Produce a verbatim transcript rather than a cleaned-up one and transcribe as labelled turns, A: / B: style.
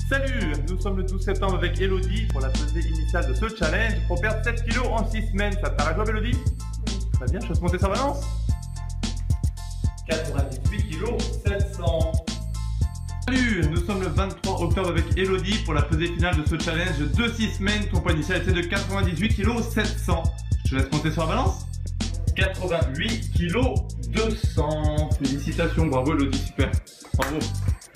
A: Salut, nous sommes le douze septembre avec Elodie pour la pesée initiale de ce challenge pour perdre sept kilos en six semaines. Ça te paraît jouable, Elodie? Très bien, je laisse monter sa balance. quatre-vingt-dix-huit kilos sept cents. Salut, nous sommes le vingt-trois octobre avec Elodie pour la pesée finale de ce challenge de six semaines. Ton poids initial était de quatre-vingt-dix-huit kilos sept cents. Je te laisse monter sur la balance. quatre-vingt-huit kilos deux cents. Félicitations, bravo Elodie, super. Bravo.